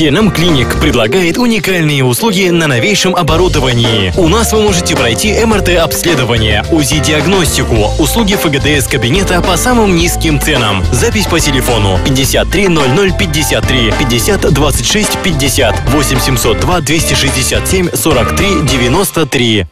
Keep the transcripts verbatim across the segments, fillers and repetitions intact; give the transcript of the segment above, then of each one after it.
Сенам Клиник предлагает уникальные услуги на новейшем оборудовании. У нас вы можете пройти эм эр тэ-обследование, УЗИ-диагностику, услуги эф гэ дэ эс-кабинета по самым низким ценам. Запись по телефону пятьдесят три ноль ноль пятьдесят три пятьдесят двадцать шесть пятьдесят восемь семьсот два двести шестьдесят семь сорок три девяносто три.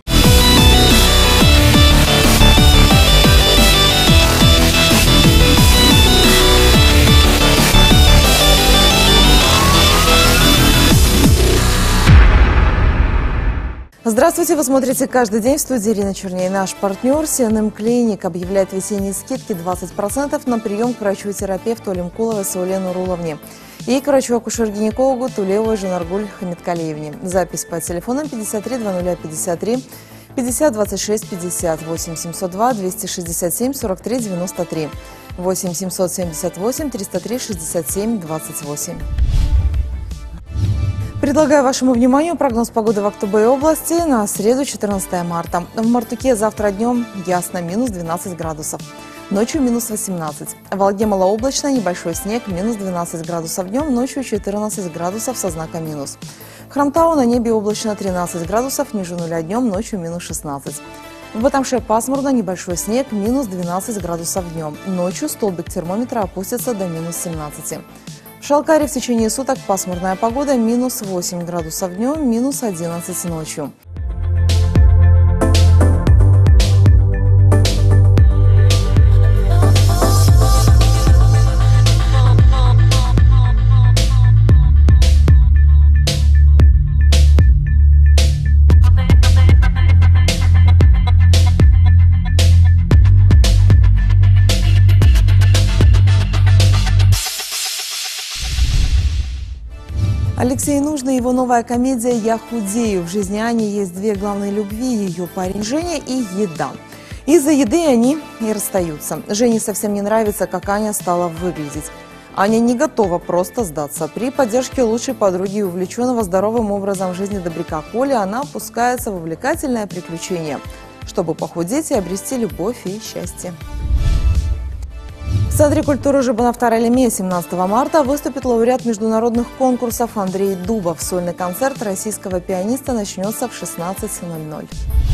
Здравствуйте, вы смотрите «Каждый день» в студии Ирина Черней. Наш партнер Сенам Клиник объявляет весенние скидки двадцать процентов на прием к врачу-терапевту Олимкуловой Сауле Нуруловне и к врачу-акушер-гинекологу Тулеевой Жанаргуль Хамиткалиевне. Запись по телефонам пятьдесят три двадцать пятьдесят три пятьдесят двадцать шесть пятьдесят восемь семьсот два двести шестьдесят семь сорок три девяносто три восемь семьсот семьдесят восемь триста три шестьдесят семь двадцать восемь. Предлагаю вашему вниманию прогноз погоды в Актубе области на среду, четырнадцатое марта. В Мартуке завтра днем ясно, минус двенадцать градусов. Ночью минус восемнадцать. В Волге малооблачно, небольшой снег, минус двенадцать градусов днем, ночью четырнадцать градусов со знаком минус. В Хромтау на небе облачно тринадцать градусов, ниже нуля днем, ночью минус шестнадцать. В Батамше пасмурно, небольшой снег, минус двенадцать градусов днем. Ночью столбик термометра опустится до минус семнадцати. В Шалкаре в течение суток пасмурная погода, минус восемь градусов днем, минус одиннадцать ночью. Алексей Нужный, его новая комедия «Я худею». В жизни Ани есть две главные любви – ее парень Женя и еда. Из-за еды они не расстаются. Жене совсем не нравится, как Аня стала выглядеть. Аня не готова просто сдаться. При поддержке лучшей подруги и увлеченного здоровым образом жизни добряка Коли она опускается в увлекательное приключение, чтобы похудеть и обрести любовь и счастье. В Центре культуры Жабанавтар-Алеме семнадцатого марта выступит лауреат международных конкурсов Андрей Дубов. Сольный концерт российского пианиста начнется в шестнадцать ноль ноль.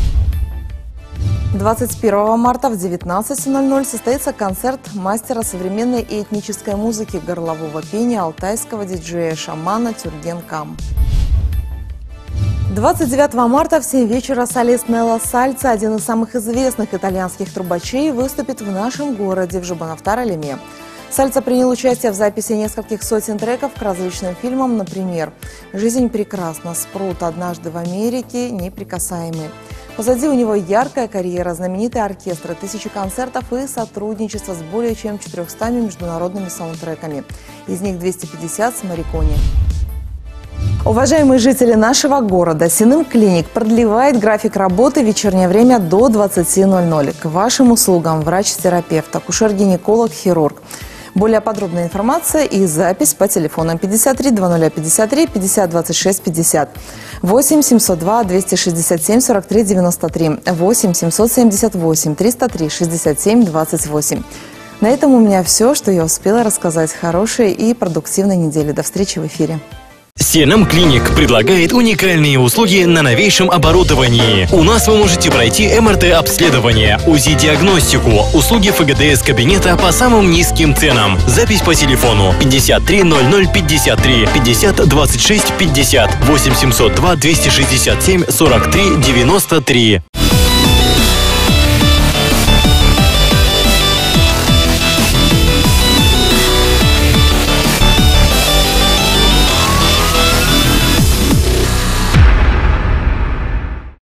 двадцать первого марта в девятнадцать ноль ноль состоится концерт мастера современной и этнической музыки, горлового пения, алтайского диджея-шамана Тюрген Кам. двадцать девятого марта в семь вечера солист Нелла Сальца, один из самых известных итальянских трубачей, выступит в нашем городе, в Жабанавтар-Алеме. Сальца принял участие в записи нескольких сотен треков к различным фильмам, например «Жизнь прекрасна», «Спрут», «Однажды в Америке», «Неприкасаемый». Позади у него яркая карьера, знаменитые оркестры, тысячи концертов и сотрудничество с более чем четырёхстами международными саундтреками. Из них двести пятьдесят с Марикони. Уважаемые жители нашего города, Сенам Клиник продлевает график работы в вечернее время до двадцати ноль ноль. К вашим услугам врач-терапевт, акушер-гинеколог, хирург. Более подробная информация и запись по телефонам пятьдесят три двадцать пятьдесят три пятьдесят двадцать шесть пятьдесят восемь семьсот два двести шестьдесят семь сорок три девяносто три восемь семьсот семьдесят восемь триста три шестьдесят семь двадцать восемь. На этом у меня все, что я успела рассказать. Хорошей и продуктивной недели. До встречи в эфире. Сенам Клиник предлагает уникальные услуги на новейшем оборудовании. У нас вы можете пройти эм эр тэ-обследование, УЗИ-диагностику, услуги эф гэ дэ эс-кабинета по самым низким ценам. Запись по телефону пятьдесят три ноль ноль пятьдесят три пятьдесят двадцать шесть пятьдесят восемь семьсот два двести шестьдесят семь сорок три девяносто три.